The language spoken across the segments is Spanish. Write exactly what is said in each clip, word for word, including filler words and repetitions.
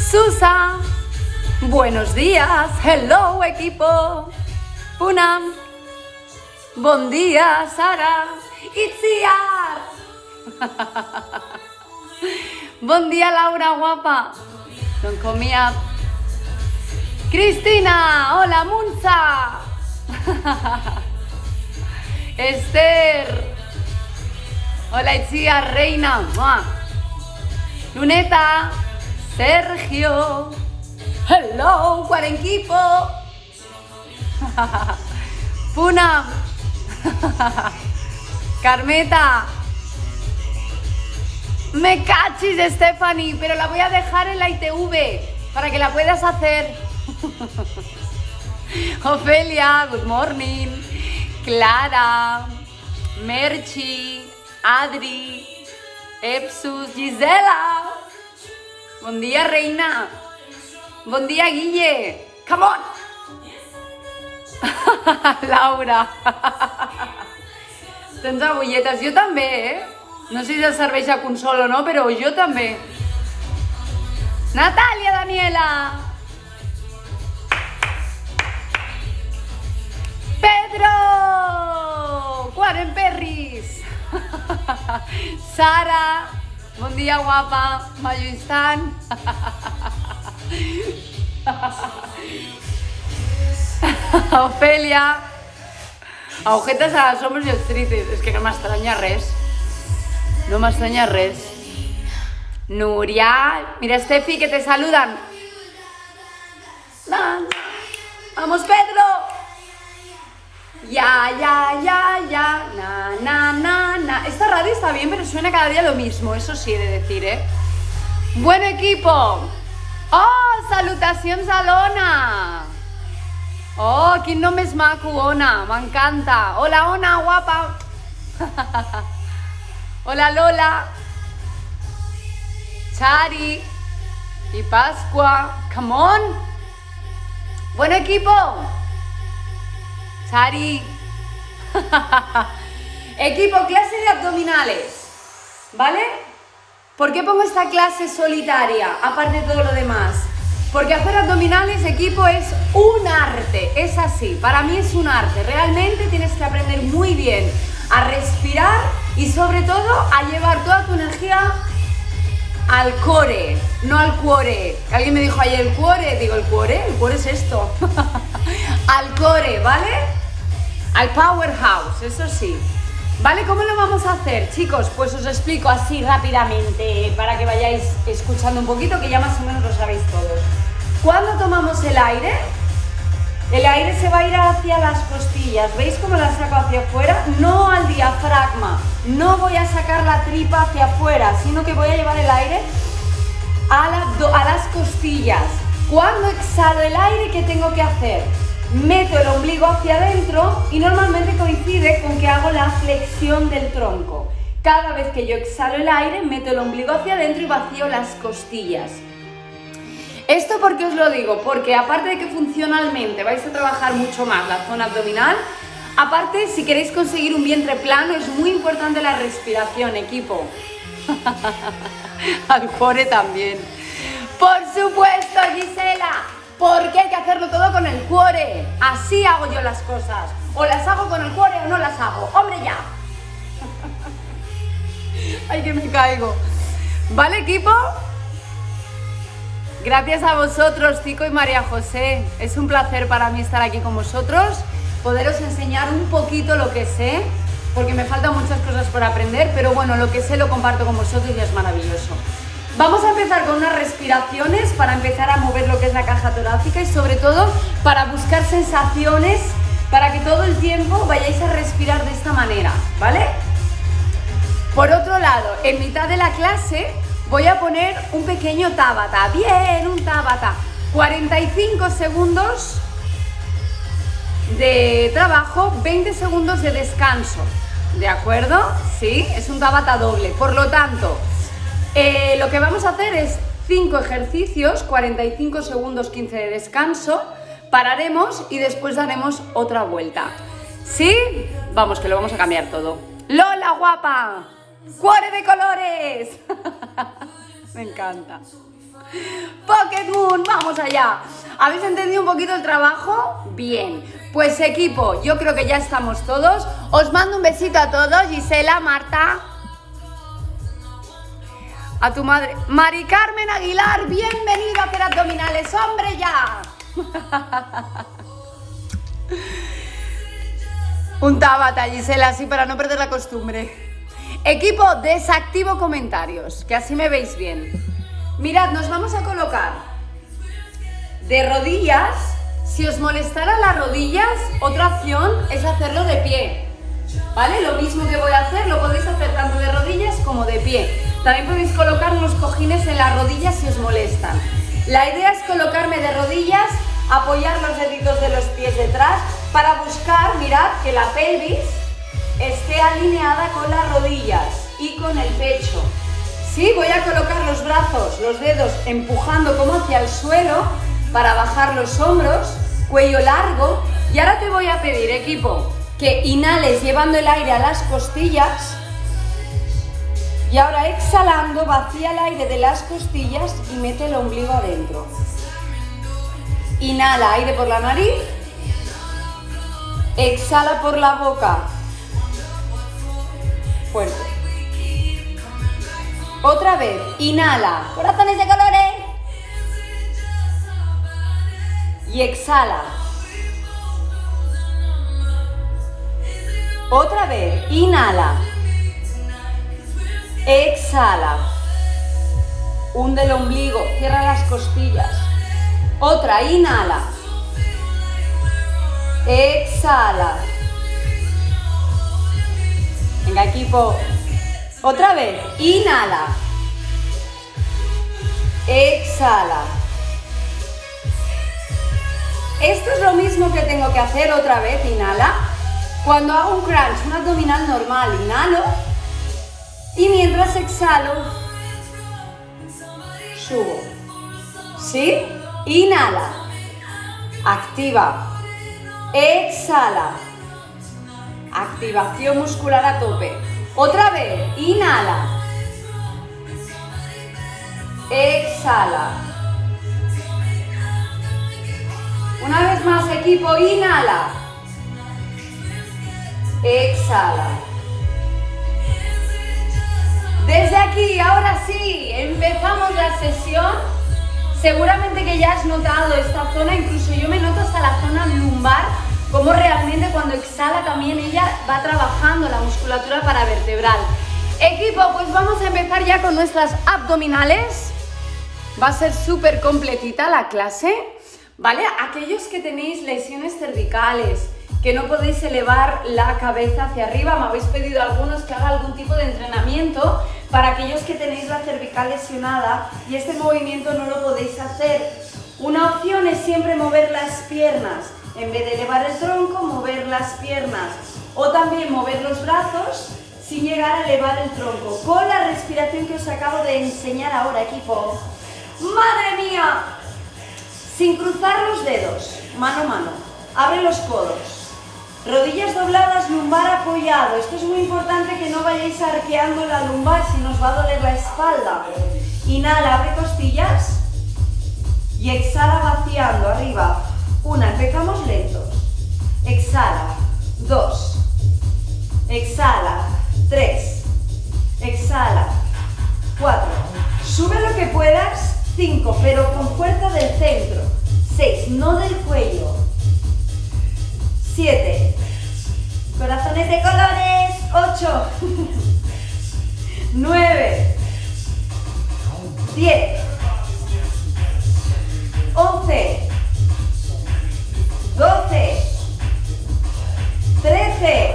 Susa, buenos días, hello equipo. Punam, bon día Sara, Itziar. Bon día Laura guapa. Don't call me up. Cristina, hola Munza. Esther, hola Itziar reina. ¡Mua! Luneta, Sergio, hello Cuarenquipo. Puna, Carmeta, me cachis Stephanie, pero la voy a dejar en la I T V para que la puedas hacer. Ofelia, good morning. Clara, Merchi, Adri, Epsus, Gisela. Bon día, reina. Bon día, Guille. Come on. Laura. Tens agulletes? Jo també, eh? No sé si et serveix a consol o no, però jo també. Natàlia Daniela. Pedro. Quaren Perris. Sara. Bon dia, guapa. Mayuistan. Ofelia. Agujetes a les homes i els tritis. És que no m'estranya res. No m'estranya res. Núria. Mira, Estefi, que te saludan. Vamos, Pedro. Ya, ya, ya, ya, na, na, na, na. Esta radio está bien, pero suena cada día lo mismo, eso sí he de decir, ¿eh? Buen equipo. Oh, salutacions a l'Ona. Oh, quin nom és maco, Ona, m'encanta. Hola, Ona, guapa. Hola, Lola. Chari. Y Pascua. Come on. Buen equipo. Chari. Equipo, clase de abdominales, ¿vale? ¿Por qué pongo esta clase solitaria, aparte de todo lo demás? Porque hacer abdominales, equipo, es un arte, es así, para mí es un arte. Realmente tienes que aprender muy bien a respirar y sobre todo a llevar toda tu energía al core, no al cuore. Alguien me dijo ayer el cuore, digo, ¿el cuore? El cuore es esto. Al core, ¿vale? Al powerhouse, eso sí. ¿Vale? ¿Cómo lo vamos a hacer, chicos? Pues os explico así rápidamente para que vayáis escuchando un poquito, que ya más o menos lo sabéis todos. Cuando tomamos el aire, el aire se va a ir hacia las costillas. ¿Veis cómo la saco hacia afuera? No al diafragma. No voy a sacar la tripa hacia afuera, sino que voy a llevar el aire a, la, a las costillas. Cuando exhalo el aire, ¿qué tengo que hacer? Meto el ombligo hacia adentro y normalmente coincide con que hago la flexión del tronco. Cada vez que yo exhalo el aire, meto el ombligo hacia adentro y vacío las costillas. ¿Esto por qué os lo digo? Porque aparte de que funcionalmente vais a trabajar mucho más la zona abdominal, aparte, si queréis conseguir un vientre plano, es muy importante la respiración, equipo. Al cuore también. Por supuesto, Gisela. Porque hay que hacerlo todo con el cuore. Así hago yo las cosas. O las hago con el cuore o no las hago. ¡Hombre, ya! Ay, que me caigo. ¿Vale, equipo? Gracias a vosotros, Tico y María José. Es un placer para mí estar aquí con vosotros, poderos enseñar un poquito lo que sé, porque me faltan muchas cosas por aprender, pero bueno, lo que sé lo comparto con vosotros y es maravilloso. Vamos a empezar con unas respiraciones para empezar a mover lo que es la caja torácica y sobre todo para buscar sensaciones para que todo el tiempo vayáis a respirar de esta manera, ¿vale? Por otro lado, en mitad de la clase voy a poner un pequeño tabata, bien, un tabata, cuarenta y cinco segundos de trabajo, veinte segundos de descanso, ¿de acuerdo? Sí, es un tabata doble, por lo tanto, Eh, lo que vamos a hacer es cinco ejercicios, cuarenta y cinco segundos, quince de descanso, pararemos y después daremos otra vuelta. ¿Sí? Vamos, que lo vamos a cambiar todo. ¡Lola, guapa! ¡Cuore de colores! Me encanta. Pocket Moon, vamos allá. ¿Habéis entendido un poquito el trabajo? Bien. Pues equipo, yo creo que ya estamos todos. Os mando un besito a todos. Gisela, Marta. A tu madre. Mari Carmen Aguilar, bienvenido a hacer abdominales. ¡Hombre, ya! Un tabata, Gisela, así para no perder la costumbre. Equipo, desactivo comentarios, que así me veis bien. Mirad, nos vamos a colocar de rodillas. Si os molestara las rodillas, otra opción es hacerlo de pie, ¿vale? Lo mismo que voy a hacer, lo podéis hacer tanto de rodillas como de pie. También podéis colocar unos cojines en las rodillas si os molestan. La idea es colocarme de rodillas, apoyar los deditos de los pies detrás para buscar, mirad, que la pelvis esté alineada con las rodillas y con el pecho. Sí, voy a colocar los brazos, los dedos empujando como hacia el suelo para bajar los hombros, cuello largo. Y ahora te voy a pedir, equipo, que inhales llevando el aire a las costillas. Y ahora exhalando, vacía el aire de las costillas y mete el ombligo adentro. Inhala aire por la nariz. Exhala por la boca. Fuerte. Otra vez, inhala. Corazones de colores. Y exhala. Otra vez, inhala. Exhala. Hunde el ombligo, cierra las costillas. Otra, inhala. Exhala. Venga, equipo. Otra vez, inhala. Exhala. Esto es lo mismo que tengo que hacer otra vez, inhala. Cuando hago un crunch, un abdominal normal, inhalo. Y mientras exhalo, subo. ¿Sí? Inhala. Activa. Exhala. Activación muscular a tope. Otra vez. Inhala. Exhala. Una vez más, equipo. Inhala. Exhala. Desde aquí, ahora sí, empezamos la sesión. Seguramente que ya has notado esta zona, incluso yo me noto hasta la zona lumbar, como realmente cuando exhala también ella va trabajando la musculatura paravertebral. Equipo, pues vamos a empezar ya con nuestras abdominales. Va a ser súper completita la clase, ¿vale? Aquellos que tenéis lesiones cervicales, que no podéis elevar la cabeza hacia arriba, me habéis pedido algunos que haga algún tipo de entrenamiento para aquellos que tenéis la cervical lesionada y este movimiento no lo podéis hacer. Una opción es siempre mover las piernas, en vez de elevar el tronco, mover las piernas, o también mover los brazos sin llegar a elevar el tronco, con la respiración que os acabo de enseñar ahora, equipo. ¡Madre mía! Sin cruzar los dedos, mano a mano, abre los codos. Rodillas dobladas, lumbar apoyado. Esto es muy importante que no vayáis arqueando la lumbar si nos va a doler la espalda. Inhala, abre costillas y exhala vaciando arriba. Una, empezamos lentos. Exhala, dos. Exhala, tres. Exhala, cuatro. Sube lo que puedas, cinco, pero con fuerza del centro. seis, no del cuello. siete, corazones de colores, ocho, nueve, diez, once, doce, trece,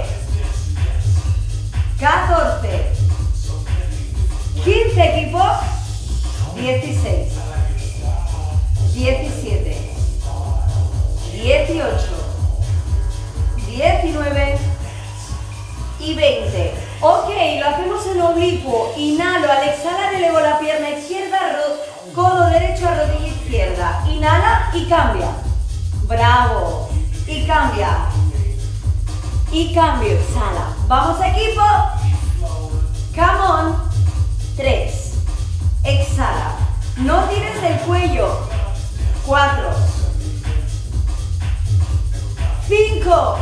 catorce, quince, equipo, dieciséis, diecisiete, dieciocho, diecinueve y veinte. Ok, lo hacemos en oblicuo. Inhalo, al exhalar elevo la pierna izquierda, codo derecho a rodilla izquierda. Inhala y cambia. Bravo. Y cambia. Y cambio, exhala. Vamos, equipo. Come on. tres. Exhala. No tires del cuello. cuatro. cinco.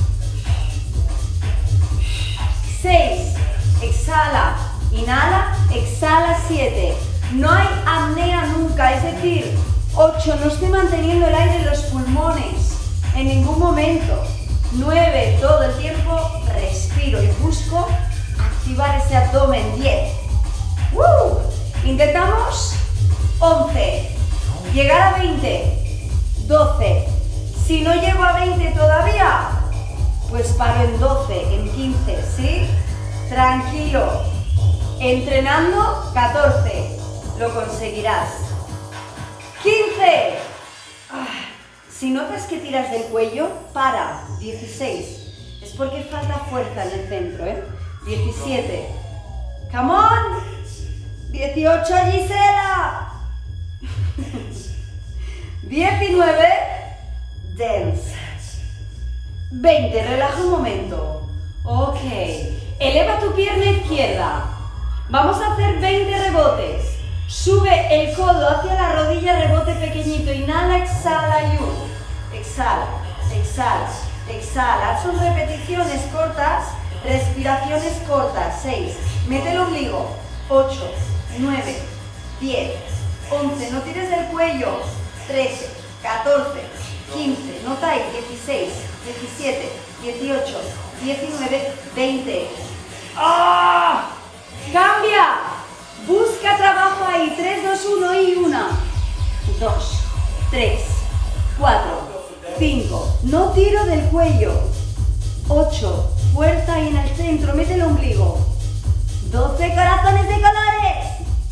seis. Exhala. Inhala. Exhala. siete. No hay apnea nunca, es decir, ocho. No estoy manteniendo el aire en los pulmones en ningún momento. nueve. Todo el tiempo respiro y busco activar ese abdomen. diez. ¡Uh! Intentamos. once. Llegar a veinte. doce. Si no llego a veinte todavía, pues paro en doce, en quince, ¿sí? Tranquilo. Entrenando, catorce. Lo conseguirás. quince. Ah, si notas que tiras del cuello, para. dieciséis. Es porque falta fuerza en el centro, ¿eh? diecisiete. Come on. dieciocho, Gisela. diecinueve. Dance. veinte. Relaja un momento. Ok. Eleva tu pierna izquierda. Vamos a hacer veinte rebotes. Sube el codo hacia la rodilla, rebote pequeñito. Inhala, exhala y uno. Exhala, exhala, exhala. Son repeticiones cortas, respiraciones cortas. seis. Mete el ombligo. ocho, nueve, diez, once. No tires del cuello. trece, catorce, quince. Nota ahí. dieciséis, diecisiete, dieciocho, diecinueve, veinte. ¡Ah! ¡Cambia! Busca trabajo ahí. tres, dos, uno y una. dos, tres, cuatro, cinco. No tiro del cuello. ocho. Fuerza ahí en el centro. Mete el ombligo. doce. Corazones de colores.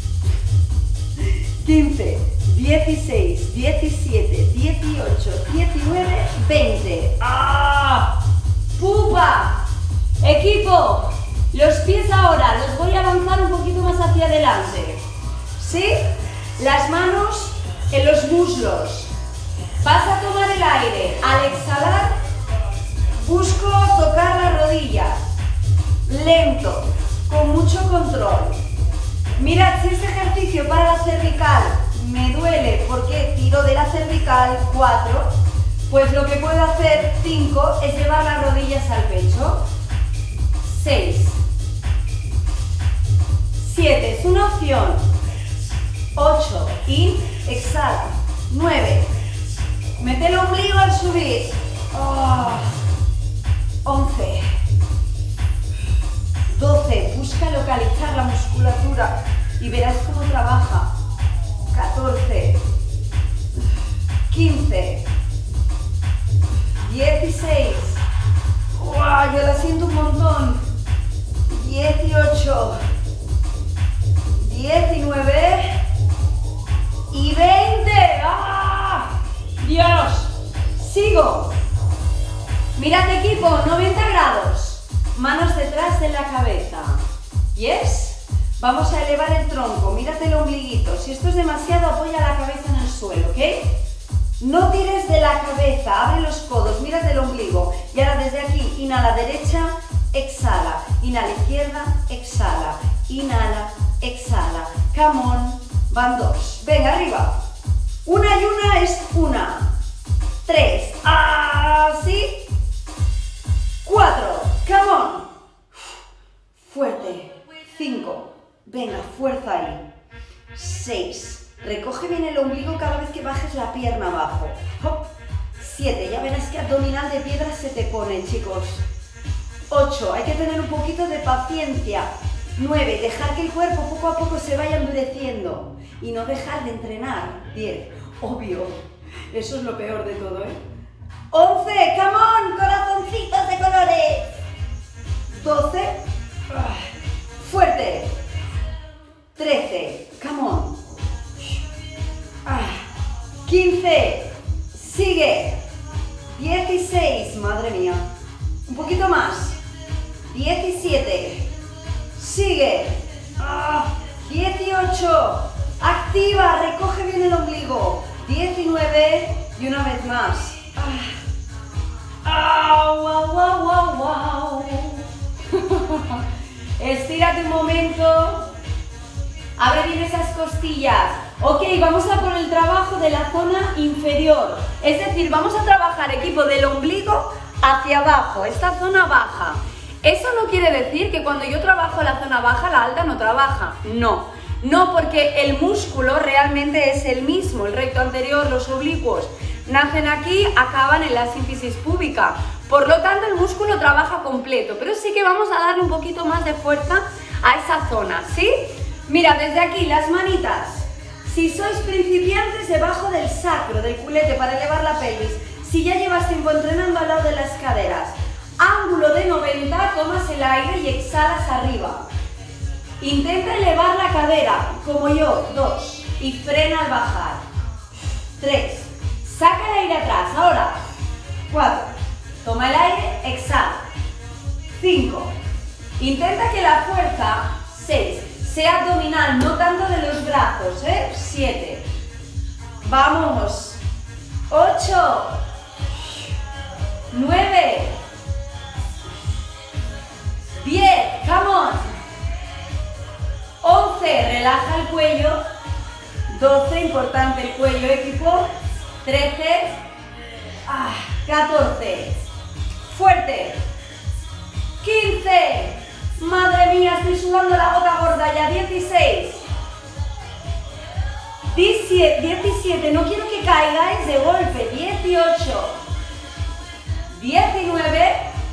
quince, dieciséis, diecisiete, dieciocho, diecinueve, veinte. ¡Ah! ¡Pupa! Equipo. Los pies ahora, los voy a avanzar un poquito más hacia adelante. ¿Sí? Las manos en los muslos. Vas a tomar el aire. Al exhalar, busco tocar las rodillas. Lento, con mucho control. Mirad, si este ejercicio para la cervical me duele porque tiro de la cervical, cuatro, pues lo que puedo hacer, cinco, es llevar las rodillas al pecho. seis. siete, es una opción. ocho, in, exhala. nueve, mete el ombligo al subir. Oh. once, doce, busca localizar la musculatura y verás cómo trabaja. catorce, quince, dieciséis, wow, yo la siento un montón. dieciocho, diecinueve y veinte. ¡Ah! ¡Dios! Sigo. Mirad, equipo, noventa grados. Manos detrás de la cabeza. ¿Yes? Vamos a elevar el tronco. Mírate el ombliguito. Si esto es demasiado, apoya la cabeza en el suelo, ¿ok? No tires de la cabeza. Abre los codos. Mírate el ombligo. Y ahora desde aquí, inhala derecha, exhala. Inhala izquierda, exhala. Inhala, exhala. Come on. Van dos. Venga, arriba. Una y una es una. Tres. Así. Cuatro. Come on. Fuerte. Cinco. Venga, fuerza ahí. Seis. Recoge bien el ombligo cada vez que bajes la pierna abajo. Hop. Siete. Ya verás que abdominal de piedra se te pone, chicos. Ocho. Hay que tener un poquito de paciencia. Nueve. Dejar que el cuerpo poco a poco se vaya endureciendo. Y no dejar de entrenar. Diez. Obvio. Eso es lo peor de todo, ¿eh? Once. Come on. Corazoncitos de colores. Doce. Fuerte. trece. Come on. quince. Sigue. dieciséis. Madre mía. Un poquito más. diecisiete. Sigue. dieciocho. Activa. Recoge bien el ombligo. diecinueve. Y una vez más. ¡Au, au, au, au, au! Estírate un momento. Abre bien esas costillas. Ok, vamos a por el trabajo de la zona inferior. Es decir, vamos a trabajar, equipo, del ombligo hacia abajo, esta zona baja. Eso no quiere decir que cuando yo trabajo la zona baja, la alta no trabaja. No, no, porque el músculo realmente es el mismo. El recto anterior, los oblicuos, nacen aquí, acaban en la sínfisis púbica. Por lo tanto, el músculo trabaja completo, pero sí que vamos a darle un poquito más de fuerza a esa zona, ¿sí? Mira, desde aquí, las manitas. Si sois principiantes, debajo del sacro, del culete, para elevar la pelvis. Si ya llevas tiempo entrenando, al lado de las caderas. Ángulo de noventa, tomas el aire y exhalas arriba. Intenta elevar la cadera, como yo, dos. Y frena al bajar. Tres. Saca el aire atrás, ahora. Cuatro. Toma el aire, exhala. Cinco. Intenta que la fuerza, seis, sea abdominal, no tanto de los brazos, ¿eh? siete. Vamos. ocho. nueve. diez. Come on. once. Relaja el cuello. doce. Importante el cuello, equipo. trece. Ah, catorce. Fuerte. quince. Madre mía, estoy sudando la gota gorda ya. dieciséis. diecisiete. No quiero que caigáis de golpe. dieciocho. diecinueve.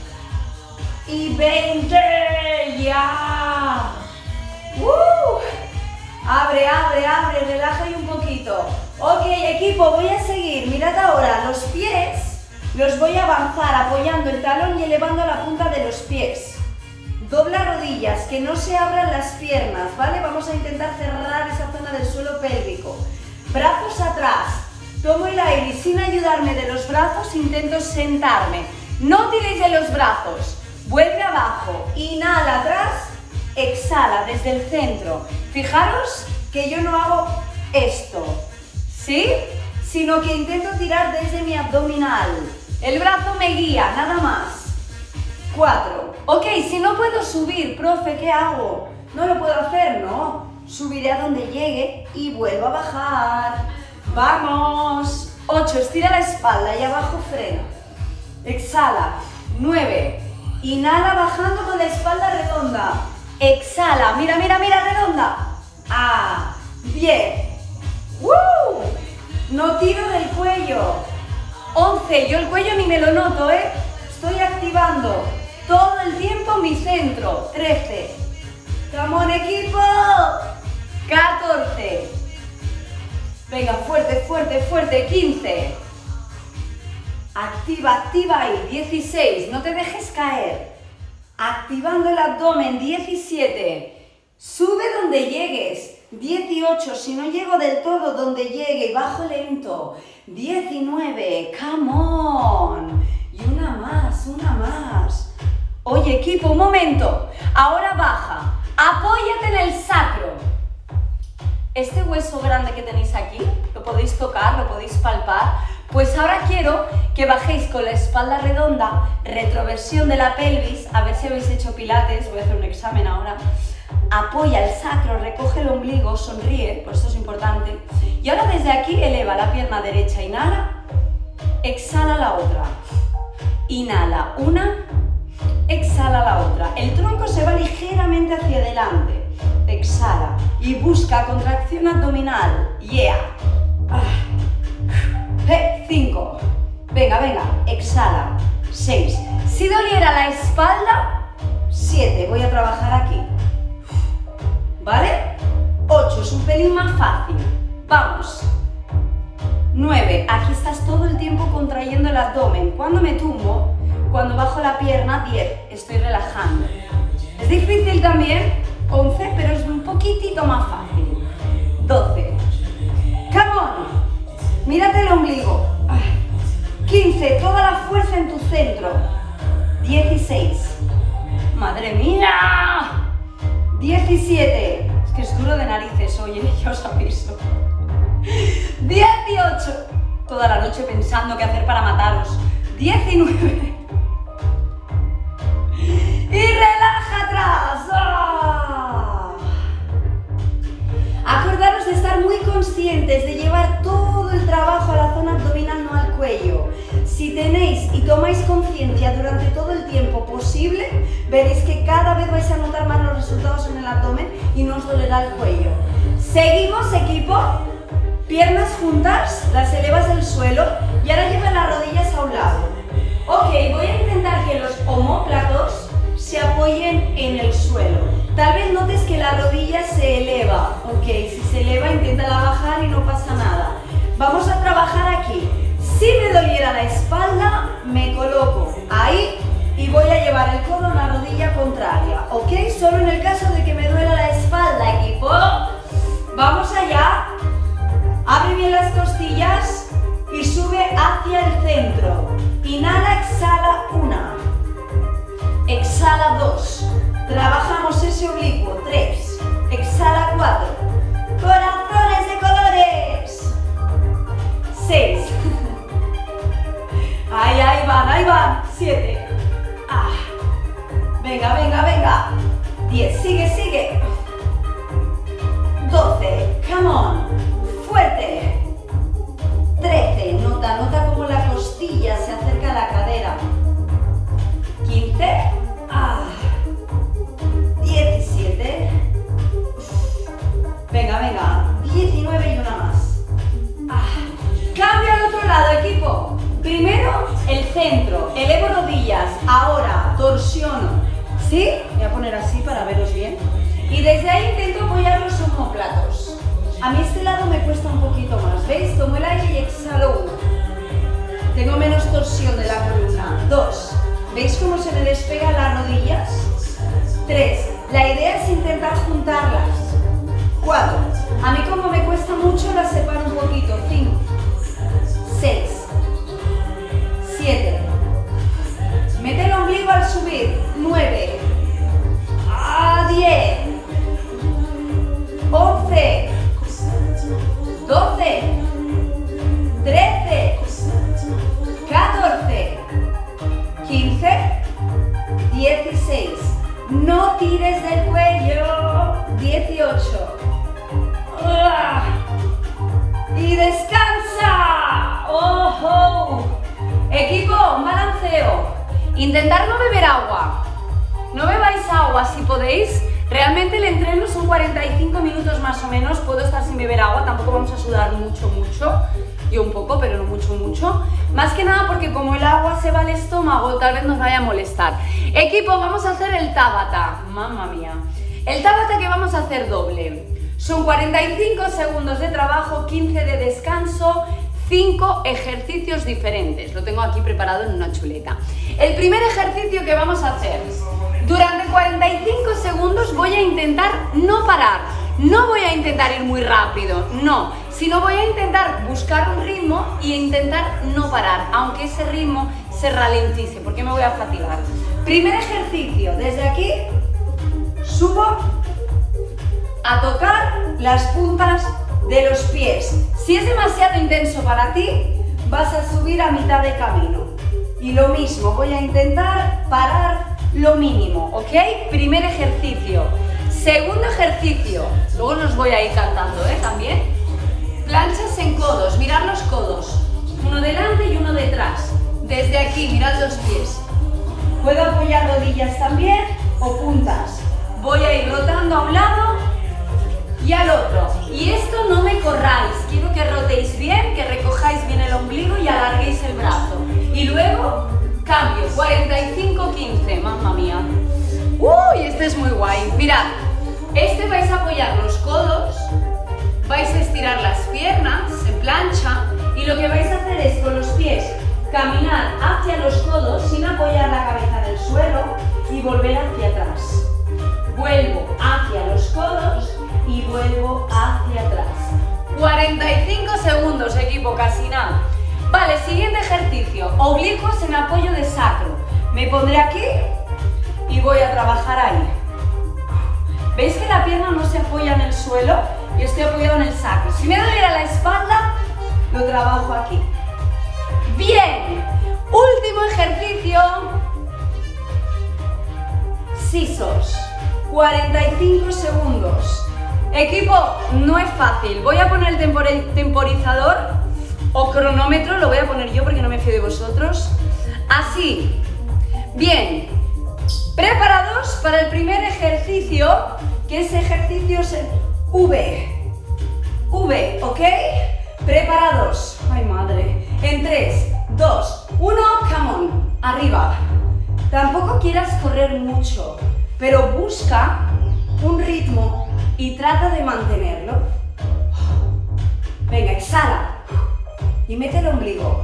Y veinte. Ya. Uh. Abre, abre, abre. Relaja y un poquito. Ok, equipo, voy a seguir. Mirad ahora, los pies los voy a avanzar apoyando el talón y elevando la punta de los pies. Dobla rodillas, que no se abran las piernas, ¿vale? Vamos a intentar cerrar esa zona del suelo pélvico. Brazos atrás. Tomo el aire y sin ayudarme de los brazos intento sentarme. No utilicen los brazos. Vuelve abajo. Inhala atrás. Exhala desde el centro. Fijaros que yo no hago esto, ¿sí? Sino que intento tirar desde mi abdominal. El brazo me guía, nada más. Cuatro. Ok, si no puedo subir, profe, ¿qué hago? No lo puedo hacer, ¿no? Subiré a donde llegue y vuelvo a bajar. ¡Vamos! Ocho. Estira la espalda y abajo frena. Exhala. Nueve. Inhala bajando con la espalda redonda. Exhala. Mira, mira, mira, redonda. Ah. Diez. ¡Woo! No tiro del cuello. Once. Yo el cuello ni me lo noto, ¿eh? Estoy activando todo el tiempo mi centro. trece. ¡Come on, equipo! catorce. Venga, fuerte, fuerte, fuerte. quince. Activa, activa ahí. dieciséis. No te dejes caer. Activando el abdomen. diecisiete. Sube donde llegues. dieciocho. Si no llego del todo, donde llegue. Bajo lento. diecinueve. Come on. Y una más, una más. Oye, equipo, un momento. Ahora baja. Apóyate en el sacro. Este hueso grande que tenéis aquí, lo podéis tocar, lo podéis palpar. Pues ahora quiero que bajéis con la espalda redonda, retroversión de la pelvis. A ver si habéis hecho pilates, voy a hacer un examen ahora. Apoya el sacro, recoge el ombligo, sonríe, por esto es importante. Y ahora desde aquí eleva la pierna derecha, inhala. Exhala la otra. Inhala una. Exhala la otra. El tronco se va ligeramente hacia adelante. Exhala. Y busca contracción abdominal. Yeah. cinco. Venga, venga. Exhala. seis. Si doliera la espalda, siete. Voy a trabajar aquí. ¿Vale? ocho. Es un pelín más fácil. Vamos. nueve. Aquí estás todo el tiempo contrayendo el abdomen. Cuando me tumbo, cuando bajo la pierna, diez. Estoy relajando. Es difícil también, once, pero es un poquitito más fácil. doce. Come on. Mírate el ombligo. quince. Toda la fuerza en tu centro. dieciséis. Madre mía. diecisiete. Es que es duro de narices, oye, ya os aviso. dieciocho. Toda la noche pensando qué hacer para mataros. diecinueve. Y relaja atrás. ¡Ah! Acordaros de estar muy conscientes conscientes de llevar todo el trabajo a la zona abdominal, no al cuello. Si tenéis y tomáis conciencia durante todo el tiempo posible, veréis que cada vez vais a notar más los resultados en el abdomen y no os dolerá el cuello. Seguimos, equipo. Piernas juntas, las elevas del suelo y ahora lleva las rodillas a un lado. Ok, voy a intentar que los omóplatos se apoyen en el suelo. Tal vez notes que la rodilla se eleva. Ok, si se eleva, inténtala bajar y no pasa nada. Vamos a trabajar aquí. Si me doliera la espalda, me coloco ahí y voy a llevar el codo a la rodilla contraria. Ok, solo en el caso de que me duela la espalda, equipo. Vamos allá. Abre bien las costillas y sube hacia el centro. Inhala, exhala, una. Exhala, dos. Trabajamos ese oblicuo, tres. Exhala, cuatro. Corazones de colores. Seis. Ahí, ahí van, ahí van. Siete. Ah. Venga, venga, venga. Diez, sigue, sigue. Doce, come on. Fuerte. trece, nota, nota como la costilla se acerca a la cadera. quince. Ah. diecisiete. Venga, venga. diecinueve y una más. Ah. Cambio al otro lado, equipo. Primero el centro, elevo rodillas. Ahora torsiono. ¿Sí? Voy a poner así para veros bien. Y desde ahí intento apoyar los omóplatos. A mí este lado me cuesta un poquito más, ¿veis? Tomo el aire y exhalo uno. Tengo menos torsión de la columna. Dos. ¿Veis cómo se me despegan las rodillas? Tres. La idea es intentar juntarlas. Cuatro. A mí como me cuesta mucho las separo un poquito. Cinco. Seis. Siete. Mete el ombligo al subir. Nueve. A diez. Once. doce, trece, catorce, quince, dieciséis. No tires del cuello. dieciocho. Y descansa. ¡Ojo! Equipo, balanceo. Intentar no beber agua. No bebáis agua si podéis. Realmente el entreno son cuarenta y cinco minutos más o menos, puedo estar sin beber agua, tampoco vamos a sudar mucho, mucho, yo un poco, pero no mucho, mucho. Más que nada porque como el agua se va al estómago, tal vez nos vaya a molestar. Equipo, vamos a hacer el Tabata, mamma mía. El Tabata que vamos a hacer doble. Son cuarenta y cinco segundos de trabajo, quince de descanso, cinco ejercicios diferentes. Lo tengo aquí preparado en una chuleta. El primer ejercicio que vamos a hacer. Durante cuarenta y cinco segundos voy a intentar no parar, no voy a intentar ir muy rápido, no, sino voy a intentar buscar un ritmo e intentar no parar, aunque ese ritmo se ralentice, porque me voy a fatigar. Primer ejercicio, desde aquí subo a tocar las puntas de los pies. Si es demasiado intenso para ti, vas a subir a mitad de camino. Y lo mismo, voy a intentar parar lo mínimo, ¿ok? Primer ejercicio. Segundo ejercicio. Luego nos voy a ir cantando, ¿eh? También. Planchas en codos. Mirad los codos. Uno delante y uno detrás. Desde aquí, mirad los pies. Puedo apoyar rodillas también o puntas. Voy a ir rotando a un lado y al otro. Y esto no me corráis. Quiero que rotéis bien, que recojáis bien el ombligo y alarguéis el brazo. Y luego cambio, cuarenta y cinco quince, mamma mía. Uy, este es muy guay. Mirad, este vais a apoyar los codos, vais a estirar las piernas en plancha y lo que vais a hacer es con los pies caminar hacia los codos sin apoyar la cabeza en el suelo y volver hacia atrás. Vuelvo hacia los codos y vuelvo hacia atrás. cuarenta y cinco segundos, equipo, casi nada. Vale, siguiente ejercicio, oblicuos en apoyo de sacro. Me pondré aquí y voy a trabajar ahí. ¿Veis que la pierna no se apoya en el suelo? Y estoy apoyado en el sacro. Si me doliera la espalda, lo trabajo aquí. Bien, último ejercicio. Scissors, cuarenta y cinco segundos. Equipo, no es fácil. Voy a poner el tempor- temporizador o cronómetro, lo voy a poner yo porque no me fío de vosotros. Así. Bien. ¿Preparados para el primer ejercicio? Que ese ejercicio es el V. V, ¿ok? ¿Preparados? Ay, madre. En tres, dos, uno, come on. Arriba. Tampoco quieras correr mucho, pero busca un ritmo y trata de mantenerlo. Venga, exhala. Y mete el ombligo.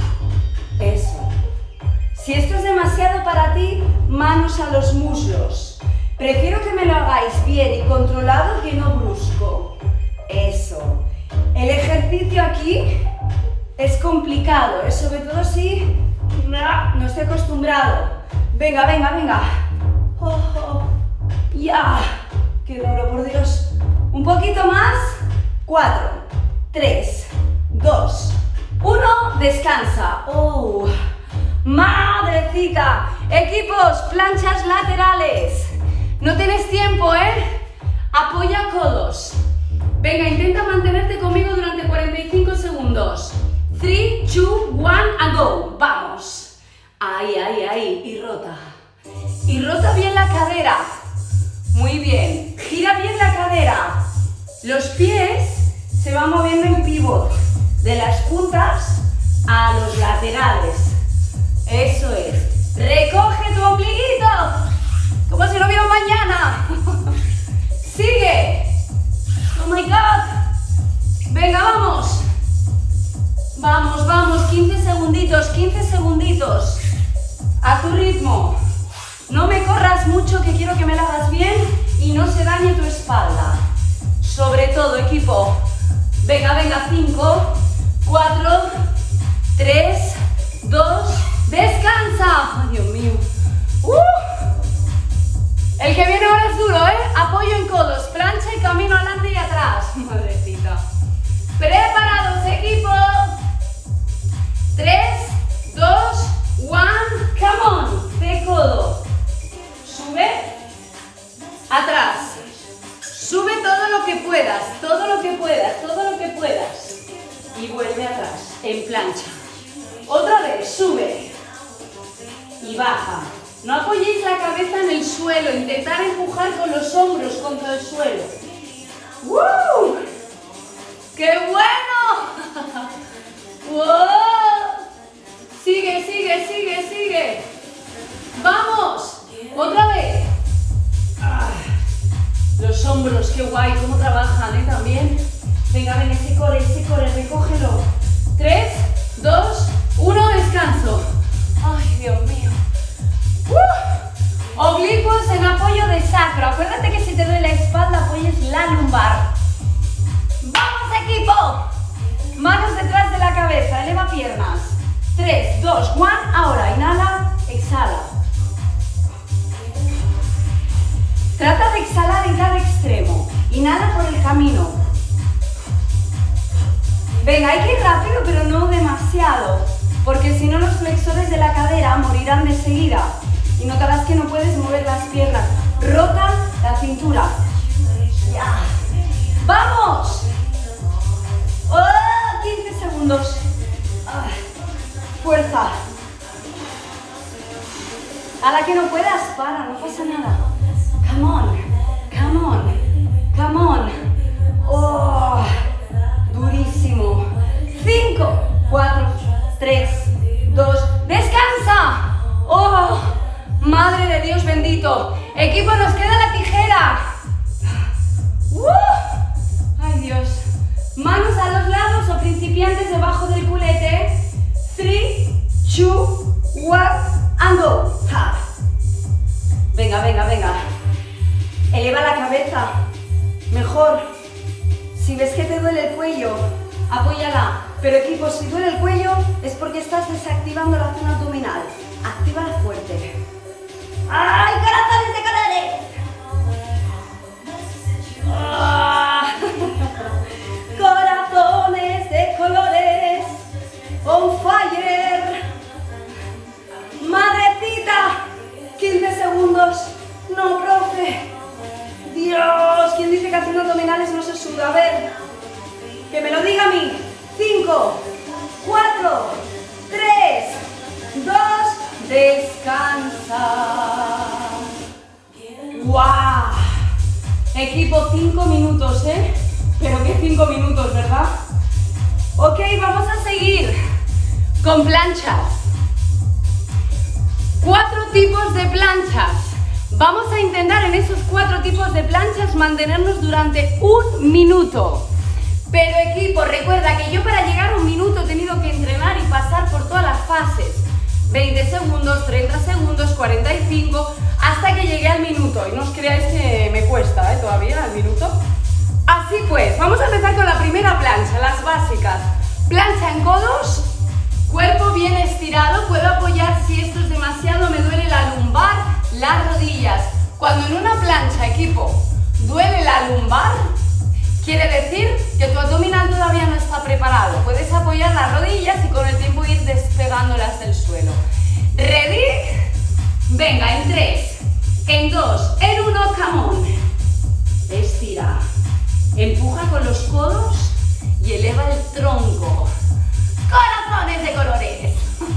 Eso. Si esto es demasiado para ti, manos a los muslos. Prefiero que me lo hagáis bien y controlado que no brusco. Eso. El ejercicio aquí es complicado, ¿eh? Sobre todo si no estoy acostumbrado. Venga, venga, venga. Oh, oh. Ya. Qué duro, por Dios. Un poquito más. Cuatro, tres, dos, uno. Descansa. Oh. Madrecita. Equipos, planchas laterales. No tienes tiempo, ¿eh? Apoya codos. Venga, intenta mantenerte conmigo durante cuarenta y cinco segundos. tres, dos, uno, and go. Vamos. Ahí, ahí, ahí. Y rota. Y rota bien la cadera. Muy bien. Gira bien la cadera. Los pies se van moviendo en pivot. De las puntas a los laterales. Eso es. Recoge tu ombliguito. Como si no hubiera un mañana. Sigue. Oh my God. Venga, vamos. Vamos, vamos. quince segunditos, quince segunditos. A tu ritmo. No me corras mucho, que quiero que me la hagas bien y no se dañe tu espalda. Sobre todo, equipo. Venga, venga. cinco, cuatro, tres, dos, descansa. Ay, Dios mío. Uh. El que viene ahora es duro, ¿eh? Apoyo en codos, plancha y camino adelante y atrás. Madrecita. ¿Preparados, equipo? tres, dos, uno, come on. De codo. Sube. Atrás. Sube todo lo que puedas, todo lo que puedas, todo lo que puedas. Y vuelve atrás, en plancha. Otra vez, sube. Y baja. No apoyéis la cabeza en el suelo, intentar empujar con los hombros contra el suelo. ¡Woo! ¡Qué bueno! ¡Wow! Sigue, sigue, sigue, sigue. ¡Vamos! Otra vez. Ah, los hombros, qué guay, cómo trabajan, ¿eh? También. Venga, ven, ese core, ese core, recógelo. Tres, dos, uno, descanso. Ay, Dios mío. Uh, oblicuos en apoyo de sacro. Acuérdate que si te duele la espalda apoyes la lumbar. ¡Vamos, equipo! Manos detrás de la cabeza, eleva piernas. tres, dos, uno, ahora inhala, exhala. Trata de exhalar en cada extremo. Inhala por el camino. Venga, hay que ir rápido, pero no demasiado, porque si no los flexores de la cadera morirán de seguida. Y notarás que no puedes mover las piernas. Rota la cintura. Ya. ¡Vamos! ¡Oh! quince segundos. Ah. Fuerza. A la que no puedas, para, no pasa nada. Come on, come on, come on. Oh, durísimo. cinco, cuatro, tres, dos, descansa. Oh, madre de Dios bendito. Equipo, nos queda la tijera. Uh, ay, Dios. Manos a los lados o principiantes debajo del culete. tres, dos, uno, and go. Ha. Venga, venga, venga. Eleva la cabeza. Mejor. Si ves que te duele el cuello, apóyala. Pero equipo, si duele el cuello es porque estás desactivando la zona abdominal. Actívala fuerte. ¡Ay, corazones de colores! ¡Ah! Corazones de colores. On fire. Madrecita. quince segundos. No, profe. Dios, ¿quién dice que haciendo abdominales cinco, cuatro, tres, dos, descansa. ¡Wow! Equipo, cinco minutos, ¿eh? Pero qué cinco minutos, ¿verdad? Ok, vamos a seguir con planchas. Cuatro tipos de planchas. Vamos a intentar en esos cuatro tipos de planchas mantenernos durante un minuto. Pero equipo, recuerda que yo para llegar a un minuto he tenido que entrenar y pasar por todas las fases. veinte segundos, treinta segundos, cuarenta y cinco, hasta que llegué al minuto. Y no os creáis que me cuesta, ¿eh? Todavía el minuto. Así pues, vamos a empezar con la primera plancha, las básicas. Plancha en codos, cuerpo bien estirado, puedo apoyar si esto es demasiado, me duele la lumbar, las rodillas. Cuando en una plancha, equipo, duele la lumbar, quiere decir que tu abdominal todavía no está preparado. Puedes apoyar las rodillas y con el tiempo ir despegándolas del suelo. ¿Ready? Venga, en tres, en dos, en uno, come on. Estira. Empuja con los codos y eleva el tronco. ¡Corazones de colores!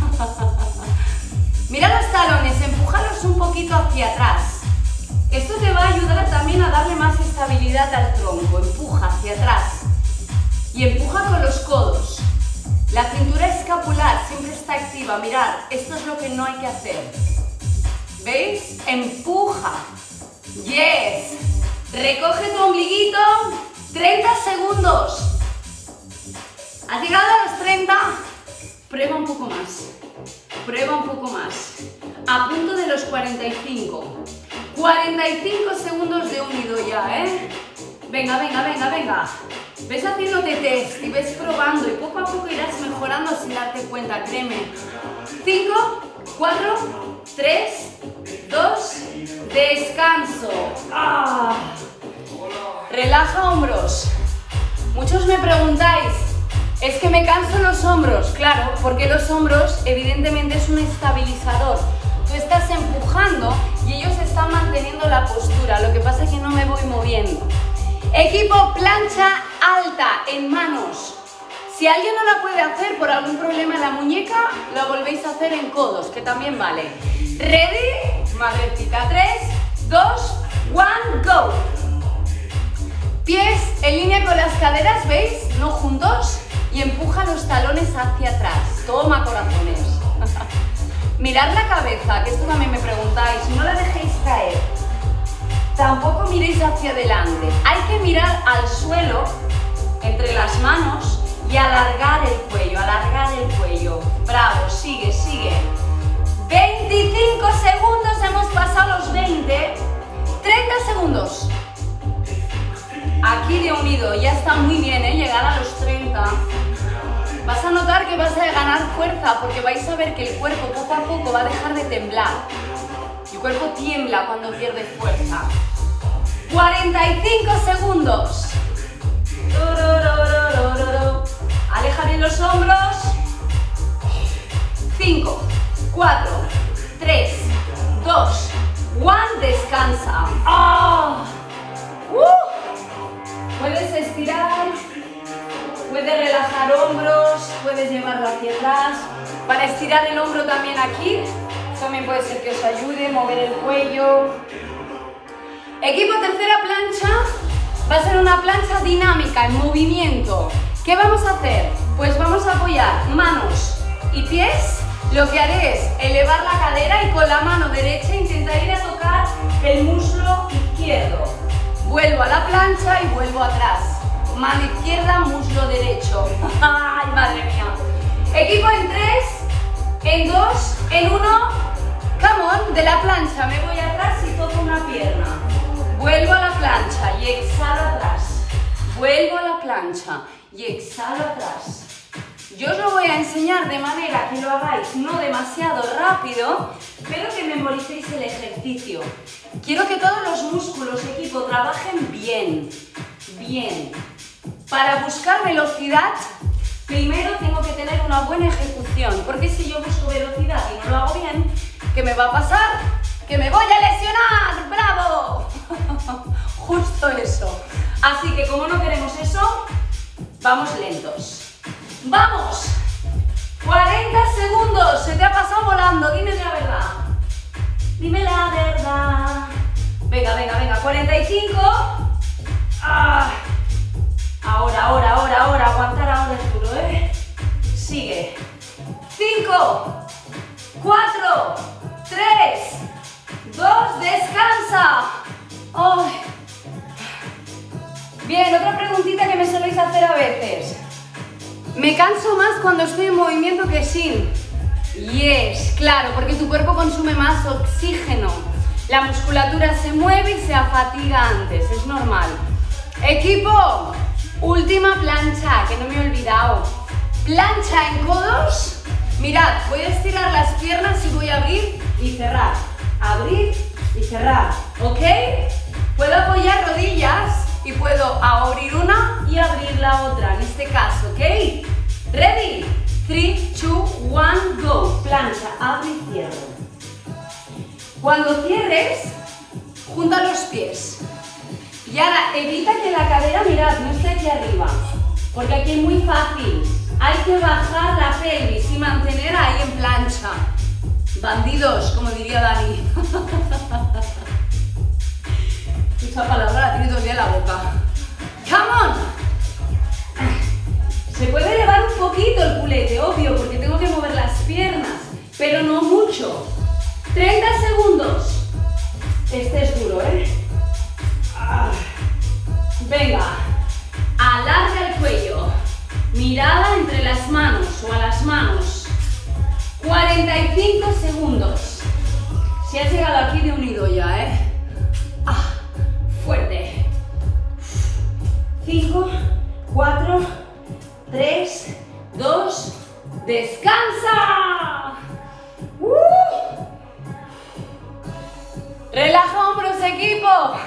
Mira los talones, empújalos un poquito hacia atrás. Esto te va a ayudar también a darle más estabilidad al tronco. Empuja hacia atrás y empuja con los codos. La cintura escapular siempre está activa. Mirad, esto es lo que no hay que hacer. ¿Veis? Empuja. Yes. Recoge tu ombliguito. treinta segundos. ¿Has llegado a los treinta? Prueba un poco más. Prueba un poco más. A punto de los cuarenta y cinco. cuarenta y cinco segundos de unido ya, ¿eh? Venga, venga, venga, venga. Ves haciéndote test y ves probando y poco a poco irás mejorando sin darte cuenta, créeme. cinco, cuatro, tres, dos, descanso. ¡Ah! Relaja hombros. Muchos me preguntáis, es que me canso los hombros. Claro, porque los hombros evidentemente es un estabilizador. Tú estás empujando y ellos están manteniendo la postura, lo que pasa es que no me voy moviendo. Equipo, plancha alta en manos. Si alguien no la puede hacer por algún problema en la muñeca, la volvéis a hacer en codos, que también vale. Ready, madrecita, tres, dos, uno, go. Pies en línea con las caderas, ¿veis? No juntos. Y empuja los talones hacia atrás. Toma, corazones. Mirad la cabeza, que esto también me preguntáis, no la dejéis caer. Tampoco miréis hacia adelante. Hay que mirar al suelo, entre las manos, y alargar el cuello, alargar el cuello. Bravo, sigue, sigue. veinticinco segundos, hemos pasado los veinte. treinta segundos. Aquí de unido, ya está muy bien, ¿eh? Llegar a los treinta. Vas a notar que vas a ganar fuerza porque vais a ver que el cuerpo poco a poco va a dejar de temblar. El cuerpo tiembla cuando pierde fuerza. cuarenta y cinco segundos. Aleja bien los hombros. cinco, cuatro, tres, dos, uno. Descansa. ¡Oh! ¡Uh! Puedes estirar. Puedes relajar hombros, puedes llevarlo hacia atrás. Para estirar el hombro también aquí, también puede ser que os ayude, mover el cuello. Equipo, tercera plancha, va a ser una plancha dinámica, en movimiento. ¿Qué vamos a hacer? Pues vamos a apoyar manos y pies. Lo que haré es elevar la cadera y con la mano derecha intentar ir a tocar el muslo izquierdo. Vuelvo a la plancha y vuelvo atrás. Mano izquierda, muslo derecho. ¡Ay, madre mía! Equipo, en tres, en dos, en uno. Come on, de la plancha me voy atrás y toco una pierna. Vuelvo a la plancha y exhalo atrás. Vuelvo a la plancha y exhalo atrás. Yo os lo voy a enseñar de manera que lo hagáis no demasiado rápido, pero que memoricéis el ejercicio. Quiero que todos los músculos, equipo, trabajen bien, bien. Para buscar velocidad, primero tengo que tener una buena ejecución, porque si yo busco velocidad y no lo hago bien, ¿qué me va a pasar? ¡Que me voy a lesionar! ¡Bravo! Justo eso. Así que como no queremos eso, vamos lentos. ¡Vamos! cuarenta segundos. Se te ha pasado volando. Dime la verdad. Dime la verdad. Venga, venga, venga. cuarenta y cinco. Ah. Ahora, ahora, ahora, ahora. Aguantar ahora es duro, ¿eh? Sigue. cinco, cuatro, tres, dos, descansa. Ay. Bien, otra preguntita que me soléis hacer a veces. Me canso más cuando estoy en movimiento que sin. Yes, claro, porque tu cuerpo consume más oxígeno. La musculatura se mueve y se afatiga antes, es normal. Equipo, última plancha, que no me he olvidado. Plancha en codos. Mirad, voy a estirar las piernas y voy a abrir y cerrar. Abrir y cerrar, ¿ok? Puedo apoyar rodillas y puedo abrir una y abrir la otra, en este caso, ¿ok? Ready, three, two, one, go. Plancha, abre y cierro. Cuando cierres, junta los pies. Y ahora evita que la cadera, mirad, no esté aquí arriba, porque aquí es muy fácil. Hay que bajar la pelvis y mantener ahí en plancha. Bandidos, como diría Dani. Esa palabra la tiene todo el día en la boca. Come on. Se puede elevar un poquito el culete, obvio, porque tengo que mover las piernas, pero no mucho. treinta segundos. Este es duro, ¿eh? Venga. Alarga el cuello. Mirada entre las manos o a las manos. cuarenta y cinco segundos. Si has llegado aquí de unido ya, ¿eh? Ah, fuerte. cinco, cuatro, tres, dos, descansa. Uh. Relaja hombros, equipo.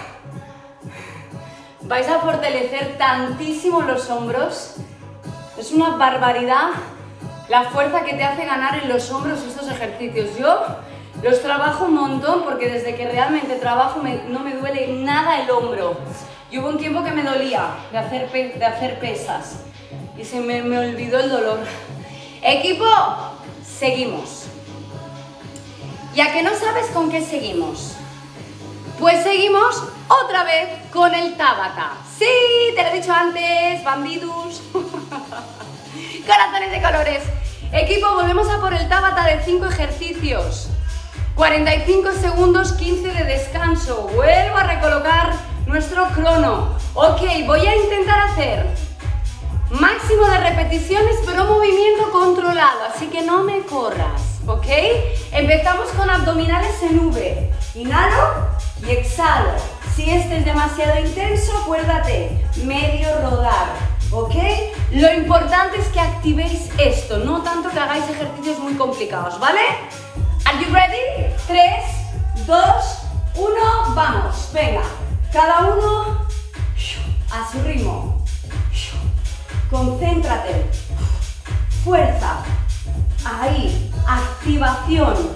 Vais a fortalecer tantísimo los hombros. Es una barbaridad la fuerza que te hace ganar en los hombros estos ejercicios. Yo los trabajo un montón porque desde que realmente trabajo me, no me duele nada el hombro. Y hubo un tiempo que me dolía de hacer, pe de hacer pesas y se me, me olvidó el dolor. Equipo, seguimos. ¿Ya que no sabes con qué seguimos? Pues seguimos otra vez con el Tabata. Sí, te lo he dicho antes, bandidos. Corazones de colores. Equipo, volvemos a por el Tabata de cinco ejercicios. cuarenta y cinco segundos, quince de descanso. Vuelvo a recolocar nuestro crono. Ok, voy a intentar hacer máximo de repeticiones, pero movimiento controlado, así que no me corras, ¿ok? Empezamos con abdominales en V. Inhalo y exhalo. Si este es demasiado intenso, acuérdate, medio rodar, ¿ok? Lo importante es que activéis esto, no tanto que hagáis ejercicios muy complicados, ¿vale? Are you ready? tres, dos, uno, vamos. Venga, cada uno a su ritmo. Concéntrate. Fuerza. Ahí. Activación.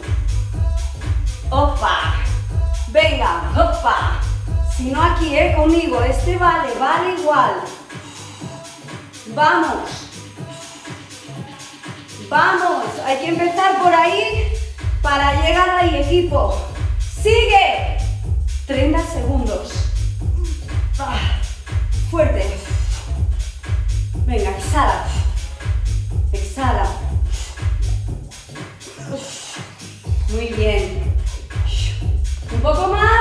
Opa. Venga, opa. Si no aquí, eh, conmigo. Este vale, vale igual. Vamos. Vamos. Hay que empezar por ahí para llegar ahí, equipo. Sigue. treinta segundos. Ah, fuerte. Venga, exhala. Exhala. Muy bien. Un poco más.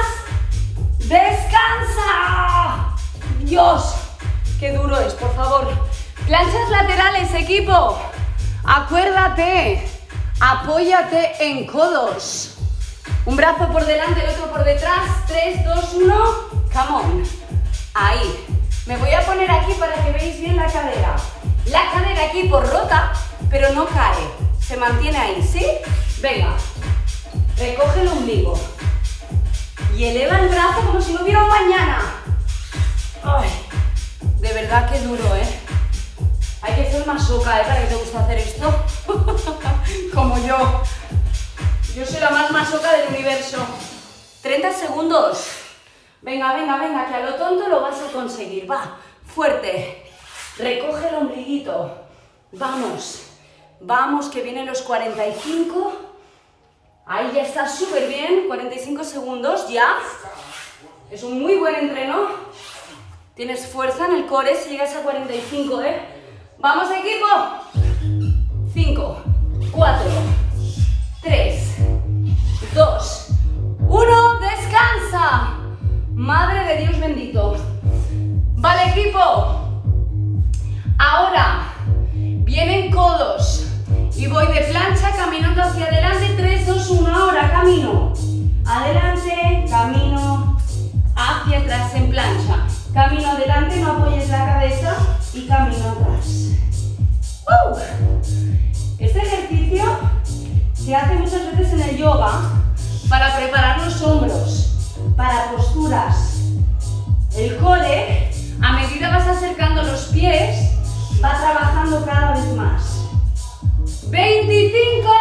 ¡Descansa! Dios, qué duro es, por favor. Planchas laterales, equipo. Acuérdate, apóyate en codos. Un brazo por delante, el otro por detrás. tres, dos, uno. Come on. Ahí. Me voy a poner aquí para que veáis bien la cadera. La cadera aquí por rota, pero no cae. Se mantiene ahí, ¿sí? Venga. Recoge el ombligo. Y eleva el brazo como si no hubiera un mañana. Ay, de verdad que duro, ¿eh? Hay que ser masoca, ¿eh? Para que te guste hacer esto. Como yo. Yo soy la más masoca del universo. treinta segundos. Venga, venga, venga, que a lo tonto lo vas a conseguir. Va, fuerte. Recoge el ombliguito. Vamos, vamos, que vienen los cuarenta y cinco. Ahí ya está súper bien, cuarenta y cinco segundos, ya. Es un muy buen entreno. Tienes fuerza en el core si llegas a cuarenta y cinco, ¿eh? ¡Vamos, equipo! cinco, cuatro, tres, dos, uno, descansa. Madre de Dios bendito. Vale, equipo. Ahora vienen codos y voy de plancha caminando hacia adelante. Tres, dos, uno. Ahora camino adelante, camino hacia atrás en plancha. Camino adelante, no apoyes la cabeza y camino atrás. ¡Uh! Este ejercicio se hace muchas veces en el yoga para preparar los hombros, para posturas. El core, a medida vas acercando los pies, va trabajando cada vez más. veinticinco.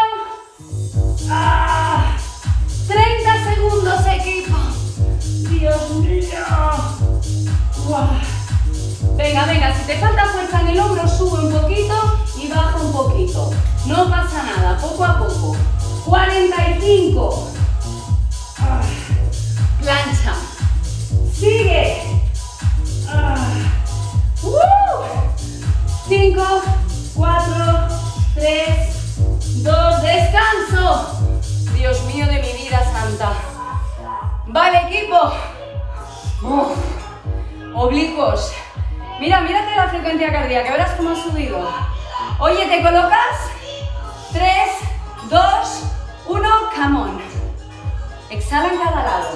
¡Ah! treinta segundos, equipo. Dios mío. ¡Wow! Venga, venga, si te falta fuerza en el hombro, sube un poquito y baja un poquito. No pasa nada, poco a poco. cuarenta y cinco. Ah, plancha. Sigue. Ah. Uh. cinco, cuatro, tres, dos, descanso. Dios mío de mi vida santa. Vale, equipo. Uf. Oblicuos. Mira, mírate la frecuencia cardíaca, verás cómo ha subido. Oye, ¿te colocas? tres, dos, uno, come on. Exhala en cada lado.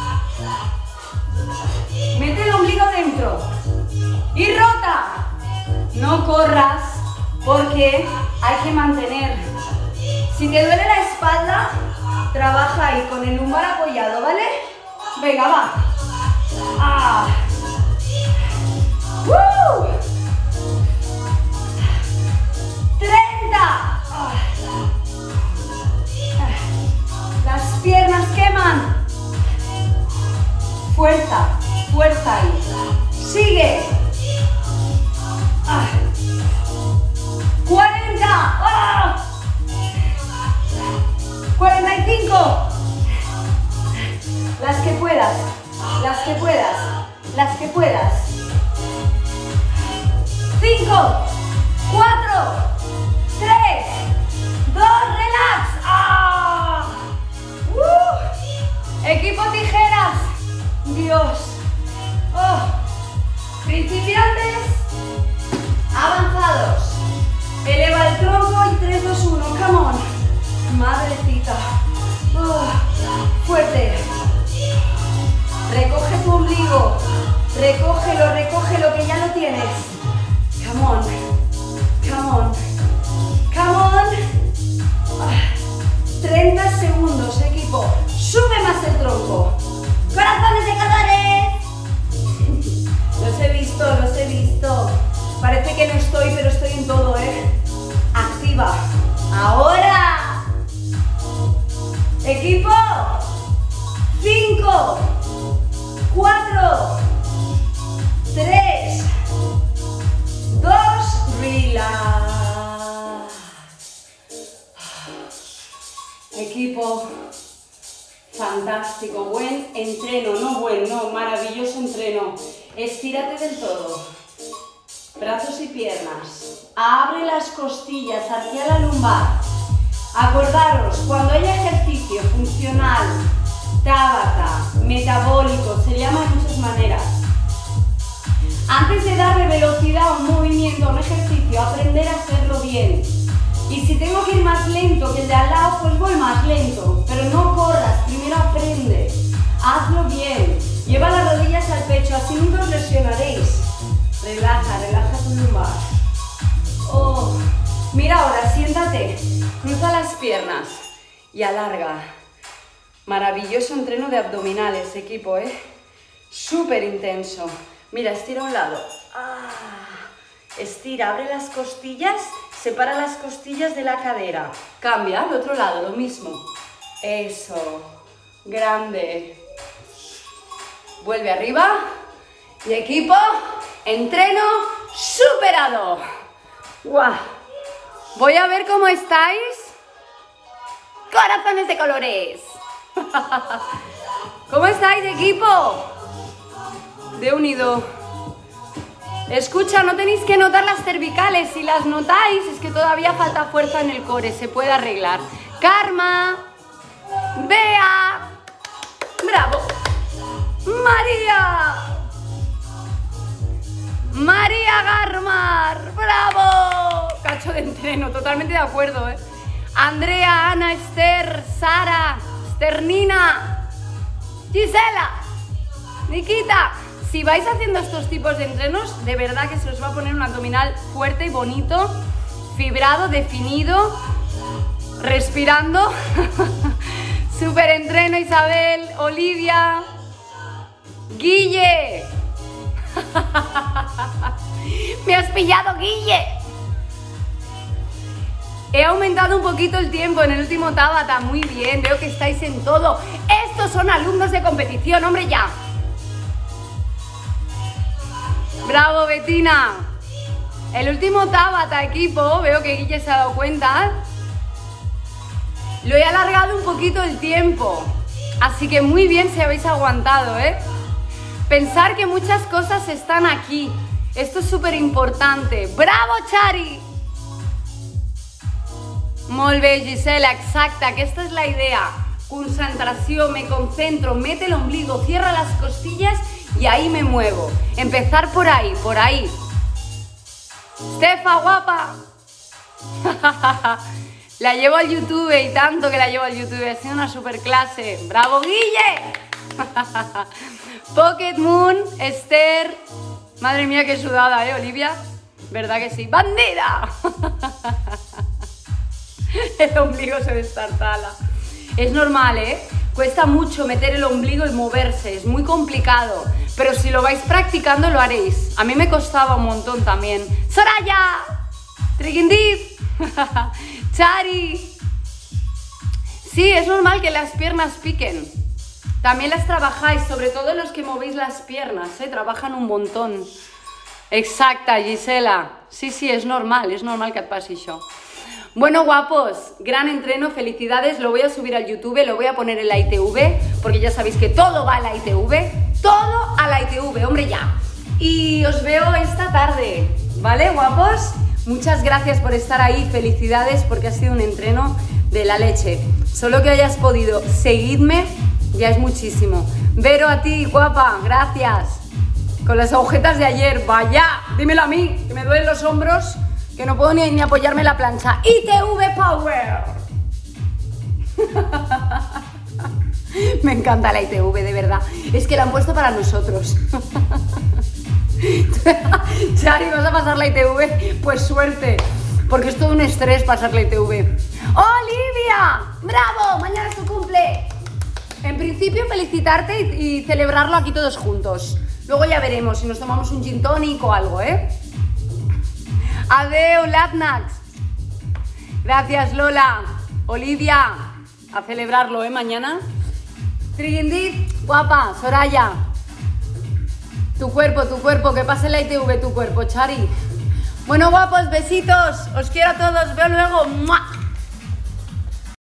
Mete el ombligo dentro. Y rota. No corras porque hay que mantener. Si te duele la espalda, trabaja ahí con el lumbar apoyado, ¿vale? Venga, va. Ah. ¡Woo! treinta. Las piernas queman. Fuerza, fuerza ahí. Sigue. cuarenta. ¡Oh! cuarenta y cinco. Las que puedas, las que puedas, las que puedas. cinco, cuatro, tres, dos, relax. ¡Ah! ¡Uh! Equipo tijeras. Dios. Oh. Principiantes, avanzados. Eleva el tronco y tres, dos, uno. Come on. Madrecita. Oh. Fuerte. Recoge tu ombligo. Recógelo, recógelo que ya lo tienes. Come on, come on, come on. treinta segundos, equipo. Sube más el tronco. Corazones de colores. Los he visto, los he visto. Parece que no estoy, pero estoy en todo, ¿eh? Activa. Ahora. Equipo. cinco, cuatro, tres, dos, relax. Equipo, fantástico, buen entreno, no buen, no, maravilloso entreno. Estírate del todo, brazos y piernas, abre las costillas hacia la lumbar. Acordaros, cuando haya ejercicio funcional, Tabata, metabólico, se llama de muchas maneras. Antes de darle velocidad a un movimiento, a un ejercicio, aprender a hacerlo bien. Y si tengo que ir más lento que el de al lado, pues voy más lento. Pero no corras, primero aprende. Hazlo bien. Lleva las rodillas al pecho, así nunca os lesionaréis. Relaja, relaja tu lumbar. Oh. Mira ahora, siéntate. Cruza las piernas y alarga. Maravilloso entreno de abdominales, equipo, ¿eh? Súper intenso. Mira, estira a un lado. Ah. Estira, abre las costillas, separa las costillas de la cadera. Cambia al otro lado, lo mismo. Eso. Grande. Vuelve arriba. Y equipo, entreno superado. ¡Guau! Voy a ver cómo estáis. Corazones de colores. ¿Cómo estáis, equipo? De unido. Escucha, no tenéis que notar las cervicales. Si las notáis, es que todavía falta fuerza en el core. Se puede arreglar. Karma. Bea. Bravo. María. María Garmar. Bravo. Cacho de entreno, totalmente de acuerdo, ¿eh? Andrea, Ana, Esther, Sara, Sternina, Gisela, Nikita. Si vais haciendo estos tipos de entrenos, de verdad que se os va a poner un abdominal fuerte y bonito, fibrado, definido, respirando. Super entreno, Isabel, Olivia, Guille. Me has pillado, Guille. He aumentado un poquito el tiempo en el último Tabata. Muy bien, veo que estáis en todo. Estos son alumnos de competición, hombre, ya. Bravo, Betina. El último Tabata, equipo, veo que Guille se ha dado cuenta. Lo he alargado un poquito el tiempo. Así que muy bien si habéis aguantado, ¿eh? Pensar que muchas cosas están aquí. Esto es súper importante. ¡Bravo, Chari! Molt bé, Gisela, exacta, que esta es la idea. Concentración, me concentro, mete el ombligo, cierra las costillas y ahí me muevo. Empezar por ahí, por ahí. Estefa, guapa. La llevo al YouTube y tanto que la llevo al YouTube. Ha sido una super clase. ¡Bravo, Guille! Pocket Moon, Esther. Madre mía, qué sudada, ¿eh, Olivia? ¿Verdad que sí? ¡Bandida! El ombligo se destartala. Es normal, ¿eh? Cuesta mucho meter el ombligo y moverse, es muy complicado. Pero si lo vais practicando lo haréis. A mí me costaba un montón también. ¡Soraya! ¡Triguindip! ¡Chari! Sí, es normal que las piernas piquen. También las trabajáis, sobre todo los que movéis las piernas, ¿eh? Trabajan un montón. Exacta, Gisela. Sí, sí, es normal, es normal que et passi això. Bueno, guapos, gran entreno, felicidades, lo voy a subir al YouTube, lo voy a poner en la I T V, porque ya sabéis que todo va a la I T V, todo a la I T V, hombre, ya. Y os veo esta tarde, ¿vale, guapos? Muchas gracias por estar ahí, felicidades, porque ha sido un entreno de la leche. Solo que hayas podido seguirme, ya es muchísimo. Vero, a ti, guapa, gracias. Con las agujetas de ayer, vaya, dímelo a mí, que me duelen los hombros. Que no puedo ni, ni apoyarme en la plancha. I T V Power. Me encanta la I T V, de verdad. Es que la han puesto para nosotros. Chari, ¿vas a pasar la I T V? Pues suerte. Porque es todo un estrés pasar la I T V. ¡Olivia! ¡Bravo! Mañana es tu cumple. En principio, felicitarte y, y celebrarlo aquí todos juntos. Luego ya veremos si nos tomamos un gin tonic o algo, ¿eh? Adeu, Latnax. Gracias, Lola. Olivia, a celebrarlo, ¿eh? Mañana. Triguindit, guapa, Soraya. Tu cuerpo, tu cuerpo, que pase la I T V, tu cuerpo, Chari. Bueno, guapos, besitos. Os quiero a todos. Veo luego. ¡Mua!